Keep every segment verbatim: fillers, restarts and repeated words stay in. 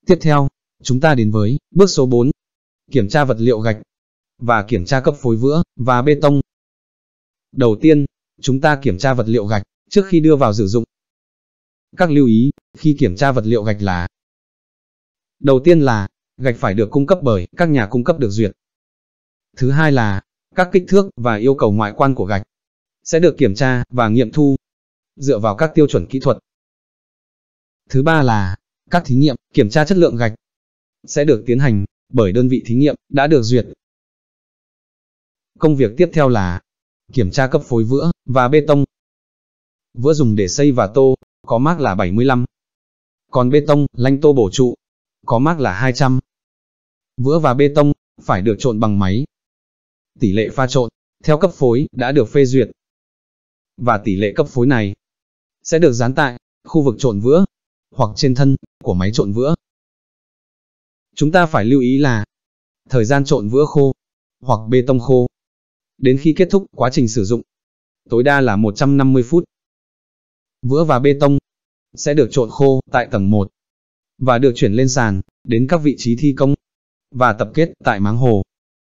Tiếp theo, chúng ta đến với bước số bốn, kiểm tra vật liệu gạch và kiểm tra cấp phối vữa và bê tông. Đầu tiên, chúng ta kiểm tra vật liệu gạch trước khi đưa vào sử dụng. Các lưu ý khi kiểm tra vật liệu gạch là: đầu tiên là gạch phải được cung cấp bởi các nhà cung cấp được duyệt. Thứ hai là các kích thước và yêu cầu ngoại quan của gạch sẽ được kiểm tra và nghiệm thu dựa vào các tiêu chuẩn kỹ thuật. Thứ ba là các thí nghiệm kiểm tra chất lượng gạch sẽ được tiến hành bởi đơn vị thí nghiệm đã được duyệt. Công việc tiếp theo là kiểm tra cấp phối vữa và bê tông. Vữa dùng để xây và tô có mác là bảy mươi lăm, còn bê tông lanh tô bổ trụ có mác là hai trăm. Vữa và bê tông phải được trộn bằng máy. Tỷ lệ pha trộn theo cấp phối đã được phê duyệt, và tỷ lệ cấp phối này sẽ được dán tại khu vực trộn vữa hoặc trên thân của máy trộn vữa. Chúng ta phải lưu ý là thời gian trộn vữa khô hoặc bê tông khô đến khi kết thúc quá trình sử dụng tối đa là một trăm năm mươi phút. Vữa và bê tông sẽ được trộn khô tại tầng một và được chuyển lên sàn đến các vị trí thi công và tập kết tại máng hồ.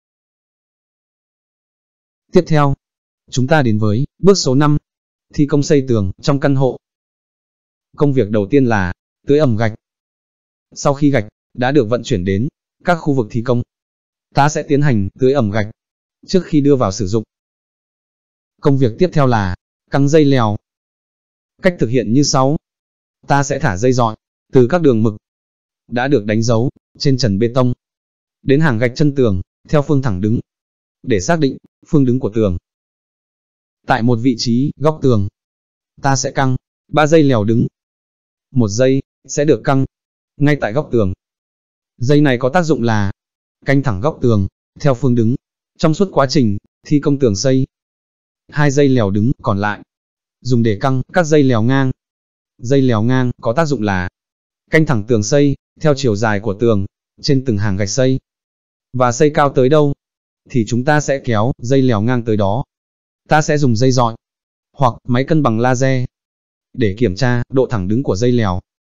Tiếp theo, chúng ta đến với bước số năm, thi công xây tường trong căn hộ. Công việc đầu tiên là tưới ẩm gạch. Sau khi gạch đã được vận chuyển đến các khu vực thi công, ta sẽ tiến hành tưới ẩm gạch trước khi đưa vào sử dụng. Công việc tiếp theo là căng dây lèo. Cách thực hiện như sau. Ta sẽ thả dây dọi từ các đường mực đã được đánh dấu trên trần bê tông đến hàng gạch chân tường theo phương thẳng đứng để xác định phương đứng của tường. Tại một vị trí góc tường, ta sẽ căng ba dây lèo đứng. Một dây sẽ được căng ngay tại góc tường. Dây này có tác dụng là canh thẳng góc tường theo phương đứng trong suốt quá trình thi công tường xây. Hai dây lèo đứng còn lại dùng để căng các dây lèo ngang. Dây lèo ngang có tác dụng là canh thẳng tường xây theo chiều dài của tường trên từng hàng gạch xây. Và xây cao tới đâu thì chúng ta sẽ kéo dây lèo ngang tới đó. Ta sẽ dùng dây dọi hoặc máy cân bằng laser để kiểm tra độ thẳng đứng của dây lèo.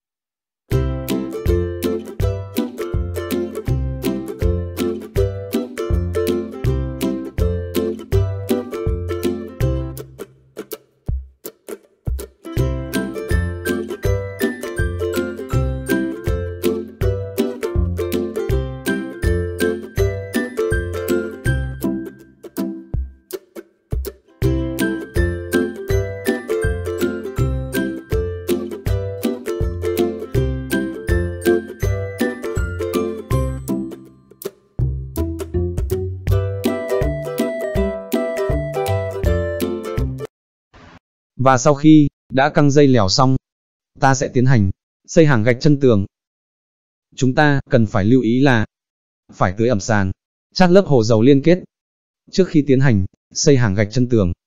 Và sau khi đã căng dây lèo xong, ta sẽ tiến hành xây hàng gạch chân tường. Chúng ta cần phải lưu ý là phải tưới ẩm sàn, chát lớp hồ dầu liên kết trước khi tiến hành xây hàng gạch chân tường.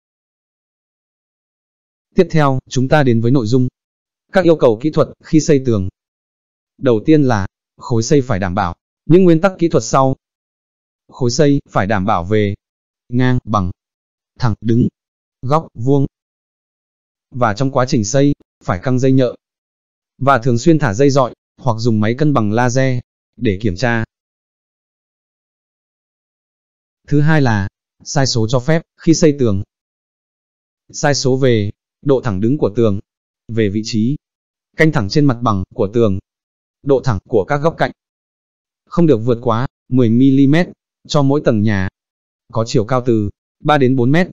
Tiếp theo, chúng ta đến với nội dung các yêu cầu kỹ thuật khi xây tường. Đầu tiên là khối xây phải đảm bảo những nguyên tắc kỹ thuật sau. Khối xây phải đảm bảo về ngang, bằng, thẳng, đứng, góc, vuông. Và trong quá trình xây, phải căng dây nhợ. Và thường xuyên thả dây dọi, hoặc dùng máy cân bằng laser, để kiểm tra. Thứ hai là, sai số cho phép, khi xây tường. Sai số về, độ thẳng đứng của tường, về vị trí, canh thẳng trên mặt bằng của tường, độ thẳng của các góc cạnh. Không được vượt quá mười mi li mét, cho mỗi tầng nhà. Có chiều cao từ ba đến bốn mét.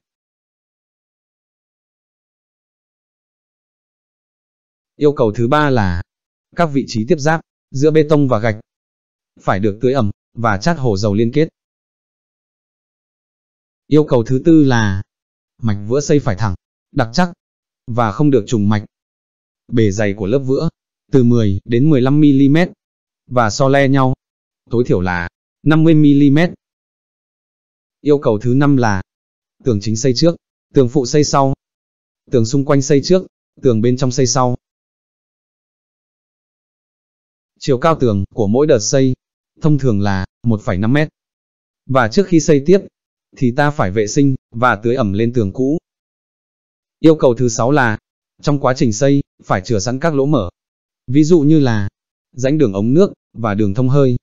Yêu cầu thứ ba là các vị trí tiếp giáp giữa bê tông và gạch phải được tưới ẩm và chát hồ dầu liên kết. Yêu cầu thứ tư là mạch vữa xây phải thẳng, đặc chắc và không được trùng mạch. Bề dày của lớp vữa từ mười đến mười lăm mi li mét và so le nhau, tối thiểu là năm mươi mi li mét. Yêu cầu thứ năm là tường chính xây trước, tường phụ xây sau, tường xung quanh xây trước, tường bên trong xây sau. Chiều cao tường của mỗi đợt xây thông thường là một phẩy năm mét. Và trước khi xây tiếp thì ta phải vệ sinh và tưới ẩm lên tường cũ. Yêu cầu thứ sáu là trong quá trình xây phải chừa sẵn các lỗ mở. Ví dụ như là rãnh đường ống nước, và đường thông hơi.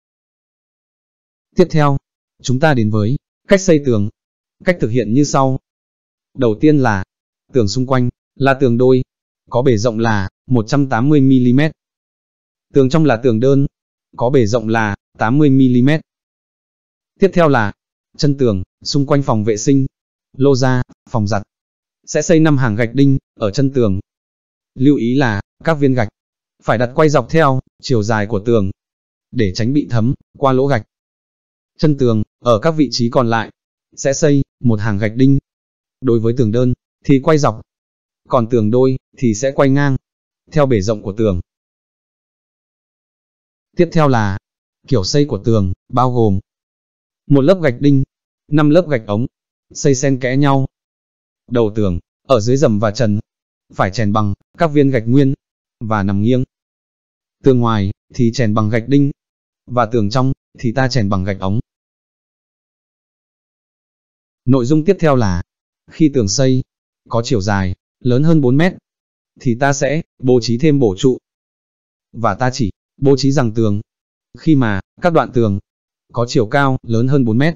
Tiếp theo, chúng ta đến với cách xây tường. Cách thực hiện như sau. Đầu tiên là, tường xung quanh là tường đôi, có bề rộng là một trăm tám mươi mi li mét. Tường trong là tường đơn, có bề rộng là tám mươi mi li mét. Tiếp theo là, chân tường, xung quanh phòng vệ sinh, lô ra, phòng giặt. Sẽ xây năm hàng gạch đinh ở chân tường. Lưu ý là, các viên gạch phải đặt quay dọc theo chiều dài của tường, để tránh bị thấm qua lỗ gạch. Chân tường, ở các vị trí còn lại, sẽ xây một hàng gạch đinh. Đối với tường đơn, thì quay dọc, còn tường đôi, thì sẽ quay ngang, theo bề rộng của tường. Tiếp theo là, kiểu xây của tường, bao gồm một lớp gạch đinh, năm lớp gạch ống, xây xen kẽ nhau. Đầu tường, ở dưới rầm và trần, phải chèn bằng các viên gạch nguyên, và nằm nghiêng. Tường ngoài, thì chèn bằng gạch đinh, và tường trong, thì ta chèn bằng gạch ống. Nội dung tiếp theo là, khi tường xây, có chiều dài lớn hơn bốn mét, thì ta sẽ bố trí thêm bổ trụ. Và ta chỉ bố trí giằng tường, khi mà các đoạn tường có chiều cao lớn hơn bốn mét.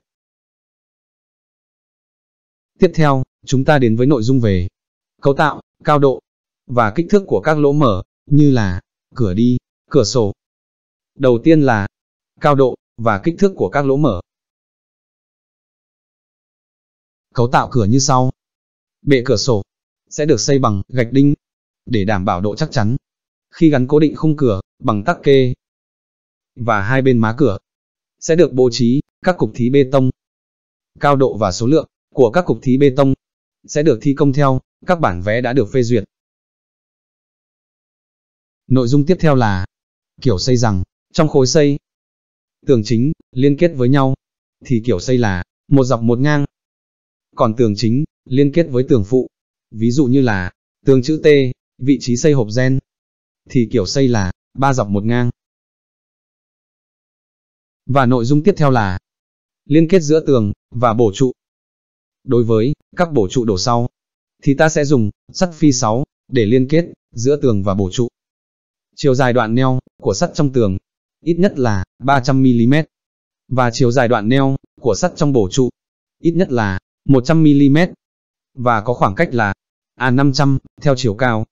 Tiếp theo, chúng ta đến với nội dung về cấu tạo, cao độ, và kích thước của các lỗ mở, như là cửa đi, cửa sổ. Đầu tiên là cao độ và kích thước của các lỗ mở. Cấu tạo cửa như sau. Bệ cửa sổ sẽ được xây bằng gạch đinh, để đảm bảo độ chắc chắn, khi gắn cố định khung cửa bằng tắc kê. Và hai bên má cửa sẽ được bố trí các cục thí bê tông. Cao độ và số lượng của các cục thí bê tông sẽ được thi công theo các bản vẽ đã được phê duyệt. Nội dung tiếp theo là kiểu xây giằng trong khối xây. Tường chính liên kết với nhau thì kiểu xây là một dọc một ngang. Còn tường chính liên kết với tường phụ, ví dụ như là tường chữ T, vị trí xây hộp gen, thì kiểu xây là ba dọc một ngang. Và nội dung tiếp theo là liên kết giữa tường và bổ trụ. Đối với các bổ trụ đổ sau, thì ta sẽ dùng sắt phi sáu để liên kết giữa tường và bổ trụ. Chiều dài đoạn neo của sắt trong tường ít nhất là ba trăm mi li mét, và chiều dài đoạn neo của sắt trong bổ trụ ít nhất là một trăm mi li mét, và có khoảng cách là A năm trăm theo chiều cao.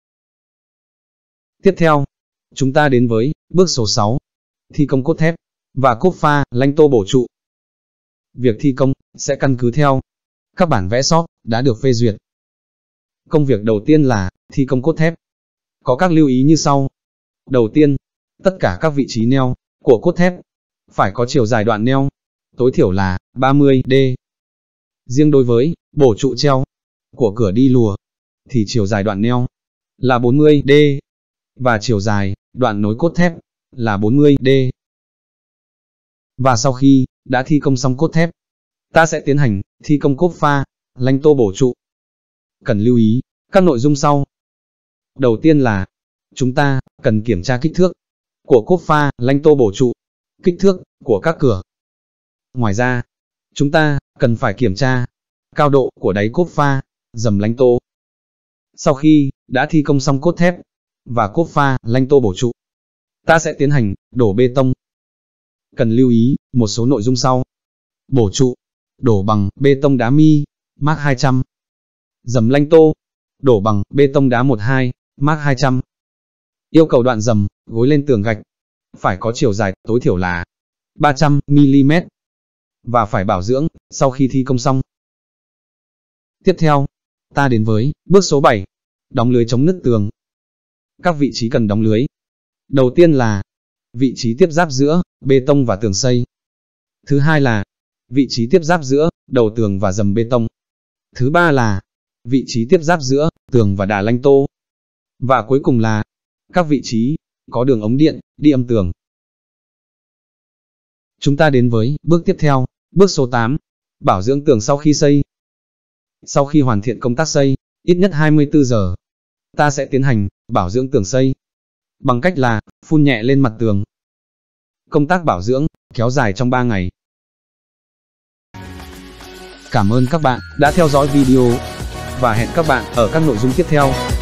Tiếp theo, chúng ta đến với bước số sáu, thi công cốt thép và cốt pha lanh tô bổ trụ. Việc thi công sẽ căn cứ theo các bản vẽ shop đã được phê duyệt. Công việc đầu tiên là thi công cốt thép. Có các lưu ý như sau. Đầu tiên, tất cả các vị trí neo của cốt thép phải có chiều dài đoạn neo tối thiểu là ba mươi đê. Riêng đối với bổ trụ treo của cửa đi lùa thì chiều dài đoạn neo là bốn mươi đê, và chiều dài đoạn nối cốt thép là bốn mươi đê. Và sau khi đã thi công xong cốt thép, ta sẽ tiến hành thi công cốt pha lanh tô bổ trụ. Cần lưu ý các nội dung sau. Đầu tiên là chúng ta cần kiểm tra kích thước của cốt pha lanh tô bổ trụ, kích thước của các cửa. Ngoài ra, chúng ta cần phải kiểm tra cao độ của đáy cốt pha, dầm lanh tô. Sau khi đã thi công xong cốt thép và cốt pha lanh tô bổ trụ, ta sẽ tiến hành đổ bê tông. Cần lưu ý một số nội dung sau. Bổ trụ đổ bằng bê tông đá mi Mark hai trăm. Dầm lanh tô đổ bằng bê tông đá một hai Mark hai trăm. Yêu cầu đoạn dầm gối lên tường gạch phải có chiều dài tối thiểu là ba trăm mi li mét, và phải bảo dưỡng sau khi thi công xong. Tiếp theo, ta đến với bước số bảy, đóng lưới chống nứt tường. Các vị trí cần đóng lưới. Đầu tiên là vị trí tiếp giáp giữa bê tông và tường xây. Thứ hai là vị trí tiếp giáp giữa đầu tường và dầm bê tông. Thứ ba là vị trí tiếp giáp giữa tường và đà lanh tô. Và cuối cùng là các vị trí có đường ống điện đi âm tường. Chúng ta đến với bước tiếp theo, bước số tám, bảo dưỡng tường sau khi xây. Sau khi hoàn thiện công tác xây, ít nhất hai mươi tư giờ, ta sẽ tiến hành bảo dưỡng tường xây bằng cách là phun nhẹ lên mặt tường. Công tác bảo dưỡng kéo dài trong ba ngày. Cảm ơn các bạn đã theo dõi video và hẹn các bạn ở các nội dung tiếp theo.